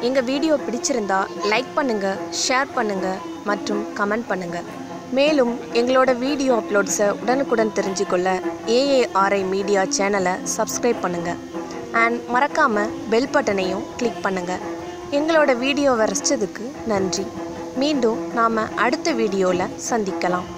எங்கள் வீடியோ பிடிச்சிருந்தா லைக் பண்ணுங்கள், ஷேர் பண்ணுங்கள் மற்றும் கமெண்ட் பண்ணுங்கள். மேலும் எங்களோட வீடியோ அப்லோட்ஸை உடனுக்குடன் தெரிஞ்சுக்கொள்ள AARI மீடியா சேனலை சப்ஸ்கிரைப் பண்ணுங்கள் அண்ட் மறக்காமல் பெல் பட்டனையும் கிளிக் பண்ணுங்கள். எங்களோட வீடியோவை ரசித்ததுக்கு நன்றி. மீண்டும் நாம் அடுத்த வீடியோவில் சந்திக்கலாம்.